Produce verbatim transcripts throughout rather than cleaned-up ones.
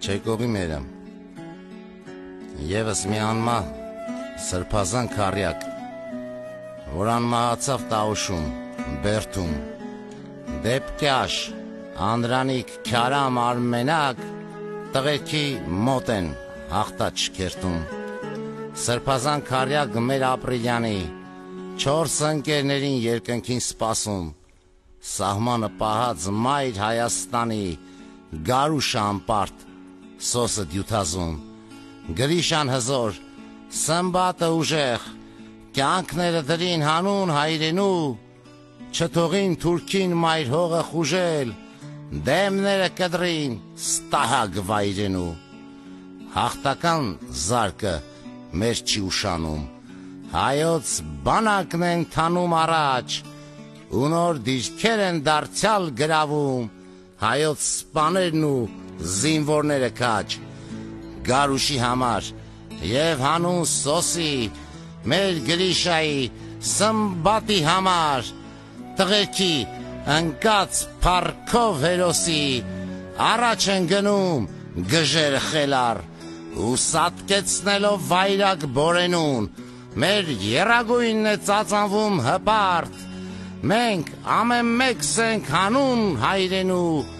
Չեկողի մերը Եվս մի անմա սրբազան քարյակ որ անմահացավ տաուշում բերդում դեպքյաշ Անդրանիկ քյարամ արմենակ տղերքի մոտ են հաղթաչ կերտում սրբազան քարյակ մեր ապրիլյանի չորս ընկերներին երկնքին սպասում սահմանը պահած մայր Հայաստանի գարուշ անպարտ սոսը դյութազում գրիշան հզոր սմբատը ուժեղ կյանքները դրին հանուն հայրենու չթողին թուրքին մայր հողը խուժել դեմները կդրին ստահագ վայրենու հաղթական զարկը մեր չի ուշանում հայոց բանակն են թանում առաջ ու նոր դիրքեր են դարձյալ գրավում հայոց սպաներն ու զինվորները քաջ գարուշի համար եւ հանուն սոսի մեր գրիշայի սմբատի համար տղերքի ընկած փառքով հերոսի առաջ են գնում գժերը խելար ու սատկեցնելով վայրակ բորենուն մեր եռագույնն է ծածանվում հպարտ մենք ամեն մեկս ենք հանուն հայրենու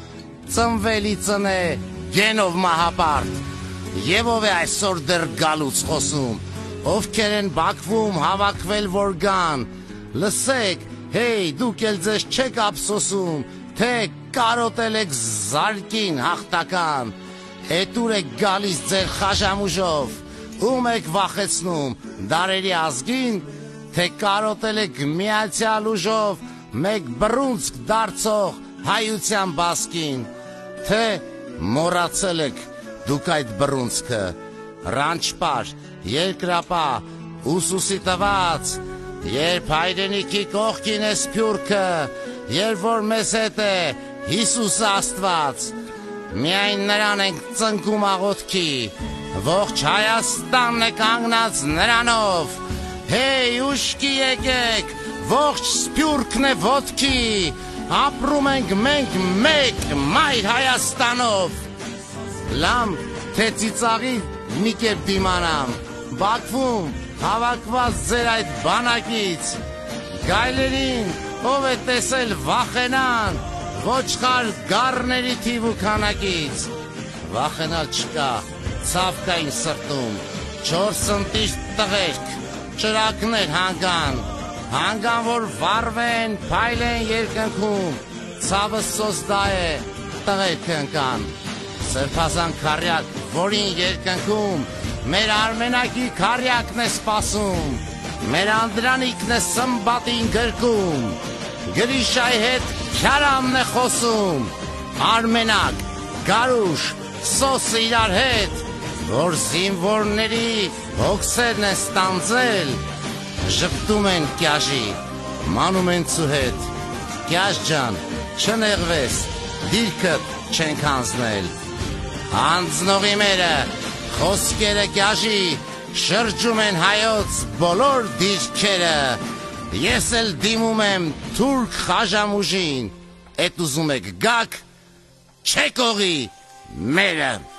ծնվելի ծնե գենով մահապարտ եւ ով է այսօր դեռ գալուց խոսում ովքեր են Բաքվում հավաքվել որ գան լսեք հեյ դուք էլ ձեզ չեք ափսոսում թե կարոտել եք զարկին հաղթական էտուր եք գալիս ձեր խաշամուժով ում եք վախեցնում դարերի ազգին թե կարոտել եք միացյալ ուժով մեկ բռունցք դարձող հայության բասկին թե մոռացել եք դուք այդ բռունցքը ռանչպար երկրապա ուսուսի տված երբ հայրենիքի կողքին է սփյուռքը երբ որ մեզ հետ է Հիսուս Աստված միայն նրան ենք ծնկում աղոթքի ողջ Հայաստանն է կանգնած նրանով հեյ ուշքի եկեք ողջ սփյուռքն է ոտքի ապրում ենք մենք մեկ մայր Հայաստանով լամ թե ծիծաղի մի կերպ դիմանամ Բաքվում հավաքված ձեր այդ բանակից գայլերին ով է տեսել վախենան ոչխար գառների թիվ ու քանակից վախենալ չկա ցավ կային սրտում չորս ընտիր տղերք ճրակներ հանգան հանգան որ վարվեն փայլեն երկնքում ցավը սոզդա է տղերք ընկան սրբազան քարյակ որին երկնքում մեր արմենակի քարյակն է սպասում մեր Անդրանիկն է սմբատին գրկում գրիշայի հետ քյարամն է խոսում արմենակ գարուշ սոսը իրար հետ որ զինվորների հոգսերն են ստանձել ժպտում են կյաժի մանում են ցու հետ կյաժ ջան չնեղվես դիրքդ չենք հանձնել հանձնողի մերը խոսքերը կյաժի շրջում են հայոց բոլոր դիրքերը ես էլ դիմում եմ թուրք խաժամուժին էդ ուզում եք գաք չեկողի մերը